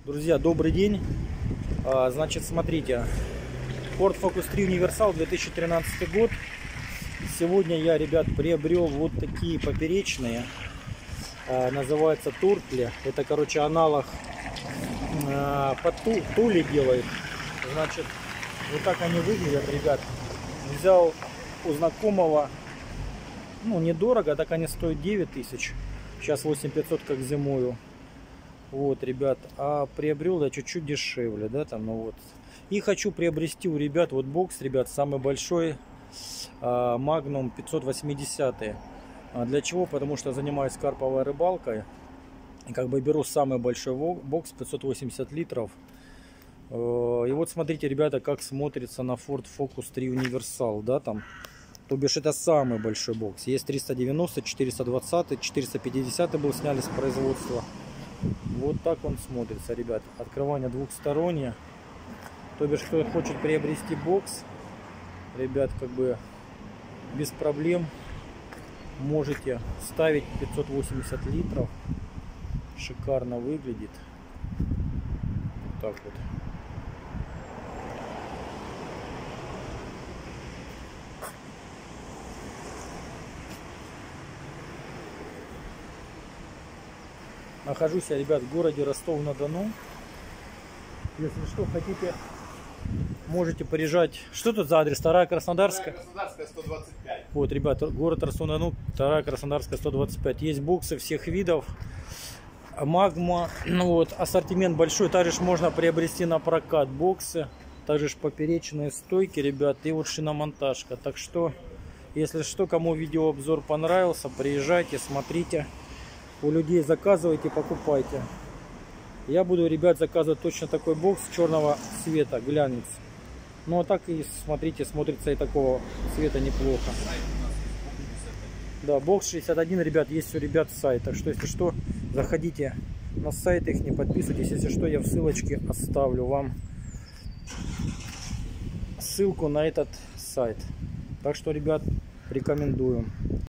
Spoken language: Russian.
Друзья, добрый день. Значит, смотрите, Ford Focus 3 Universal 2013 год. Сегодня я, ребят, приобрел вот такие поперечные. Называется Туртли. Это, короче, аналог под Тули делает. Значит, вот так они выглядят, ребят. Взял у знакомого, ну, недорого, так они стоят 9000. Сейчас 8500 как зимою. Вот, ребят, а приобрел я чуть-чуть дешевле, да, там, ну вот. И хочу приобрести у ребят вот бокс, ребят, самый большой, Magnum 580. Для чего? Потому что занимаюсь карповой рыбалкой. И как бы беру самый большой бокс, 580 литров. И вот смотрите, ребята, как смотрится на Ford Focus 3 Universal, да, там. То бишь это самый большой бокс. Есть 390, 420, 450 был, сняли с производства. Вот так он смотрится, ребят. Открывание двухстороннее. То бишь, кто хочет приобрести бокс, ребят, как бы без проблем можете ставить 580 литров. Шикарно выглядит. Вот так вот. Нахожусь я, ребят, в городе Ростов-на-Дону. Если что, хотите, можете приезжать. Что тут за адрес? 2 Краснодарская? 2 Краснодарская, 125. Вот, ребят, город Ростов-на-Дону, 2 Краснодарская, 125. Есть боксы всех видов. Магма. Ну вот, ассортимент большой. Также можно приобрести на прокат боксы. Также поперечные стойки, ребят. И вот шиномонтажка. Так что, если что, кому видеообзор понравился, приезжайте, смотрите. У людей заказывайте, покупайте. Я буду, ребят, заказывать точно такой бокс черного цвета, глянец. Ну а так и смотрите, смотрится и такого цвета неплохо. Да, бокс 61, ребят, есть у ребят сайт. Так что, если что, заходите на сайт их, не подписывайтесь. Если что, я в ссылочке оставлю вам ссылку на этот сайт. Так что, ребят, рекомендую.